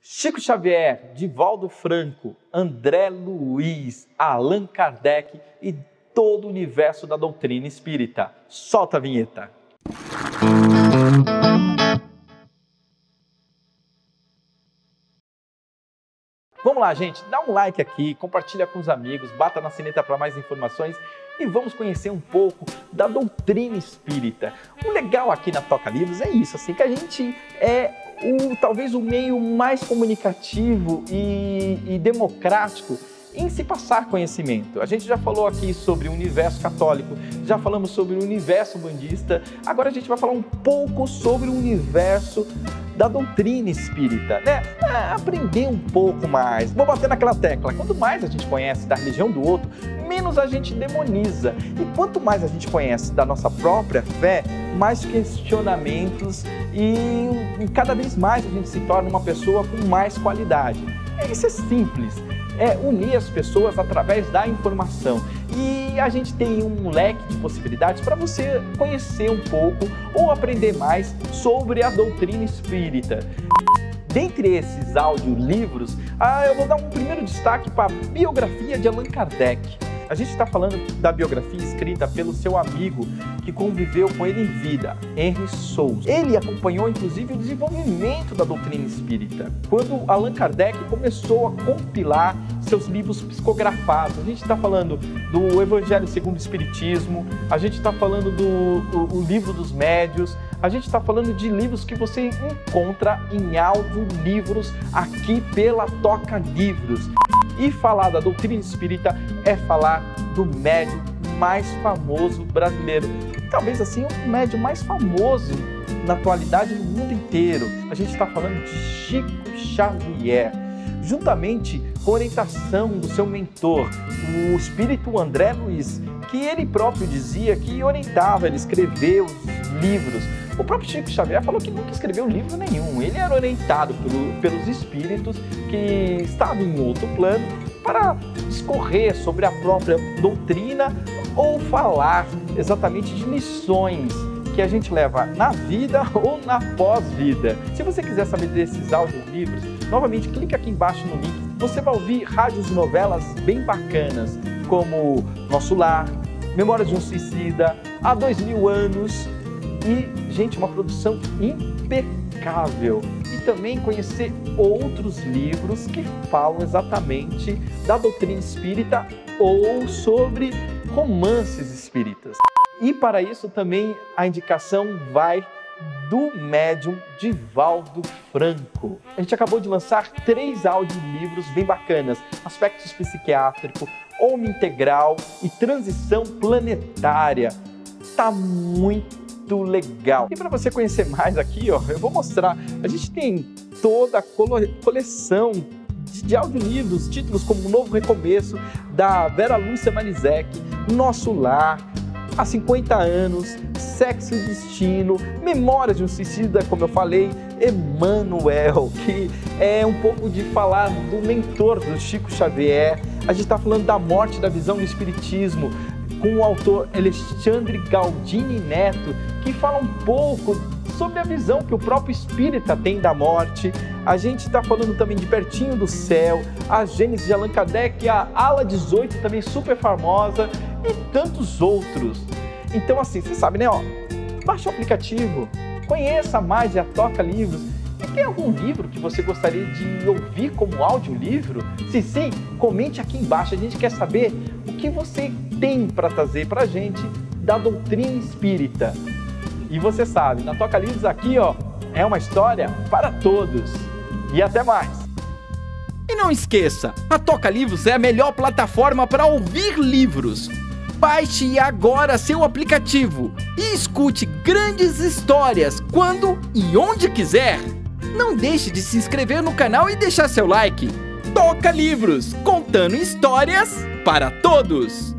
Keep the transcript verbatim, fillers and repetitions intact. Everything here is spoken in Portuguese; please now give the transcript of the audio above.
Chico Xavier, Divaldo Franco, André Luiz, Allan Kardec e todo o universo da doutrina espírita. Solta a vinheta. Vamos lá, gente, dá um like aqui, compartilha com os amigos, bata na sineta para mais informações e vamos conhecer um pouco da doutrina espírita. O legal aqui na Toca Livros é isso, assim, que a gente é o, talvez o meio mais comunicativo e, e democrático em se passar conhecimento. A gente já falou aqui sobre o universo católico, já falamos sobre o universo bandista, agora a gente vai falar um pouco sobre o universo da doutrina espírita, né? Ah, aprender um pouco mais. Vou bater naquela tecla. Quanto mais a gente conhece da religião do outro, menos a gente demoniza. E quanto mais a gente conhece da nossa própria fé, mais questionamentos e cada vez mais a gente se torna uma pessoa com mais qualidade. Isso é simples. É unir as pessoas através da informação. E a gente tem um leque de possibilidades para você conhecer um pouco ou aprender mais sobre a doutrina espírita. Dentre esses audiolivros, ah, eu vou dar um primeiro destaque para a biografia de Allan Kardec. A gente está falando da biografia escrita pelo seu amigo que conviveu com ele em vida, Henry Souza. Ele acompanhou, inclusive, o desenvolvimento da doutrina espírita, quando Allan Kardec começou a compilar seus livros psicografados. A gente está falando do Evangelho segundo o Espiritismo, a gente está falando do, do, do Livro dos Médios, a gente está falando de livros que você encontra em audiolivros aqui pela Toca Livros. E falar da doutrina espírita é falar do médium mais famoso brasileiro. Talvez assim o médium mais famoso na atualidade no mundo inteiro. A gente está falando de Chico Xavier. Juntamente com a orientação do seu mentor, o espírito André Luiz, que ele próprio dizia que orientava ele a escrever os livros. O próprio Chico Xavier falou que nunca escreveu livro nenhum. Ele era orientado pelo, pelos espíritos que estavam em outro plano para discorrer sobre a própria doutrina ou falar exatamente de lições que a gente leva na vida ou na pós-vida. Se você quiser saber desses audiolivros, novamente clique aqui embaixo no link. Você vai ouvir rádios e novelas bem bacanas, como Nosso Lar, Memórias de um Suicida, Há Dois Mil Anos e, gente, uma produção impecável. E também conhecer outros livros que falam exatamente da doutrina espírita ou sobre romances espíritas. E para isso também a indicação vai do médium Divaldo Franco. A gente acabou de lançar três audiolivros bem bacanas: Aspectos Psiquiátrico, Homem Integral e Transição Planetária. Tá muito legal. E para você conhecer mais aqui, ó, eu vou mostrar. A gente tem toda a coleção de, de audiolivros, títulos como Novo Recomeço, da Vera Lúcia Marizek, Nosso Lar, Há cinquenta anos, Sexo e Destino, Memórias de um Suicida, como eu falei, Emmanuel, que é um pouco de falar do mentor do Chico Xavier. A gente está falando da morte da visão do Espiritismo, com o autor Alexandre Galdini Neto, que fala um pouco sobre a visão que o próprio espírita tem da morte. A gente está falando também de Pertinho do Céu, a Gênesis de Allan Kardec, a Ala dezoito, também super famosa, e tantos outros. Então, assim, você sabe, né? Ó, baixa o aplicativo, conheça mais a Toca Livros. E tem algum livro que você gostaria de ouvir como audiolivro? Se sim, comente aqui embaixo. A gente quer saber o que você tem para trazer para a gente da doutrina espírita. E você sabe, na Toca Livros aqui, ó, é uma história para todos. E até mais! E não esqueça, a Toca Livros é a melhor plataforma para ouvir livros. Baixe agora seu aplicativo e escute grandes histórias quando e onde quiser. Não deixe de se inscrever no canal e deixar seu like. Toca Livros, contando histórias para todos.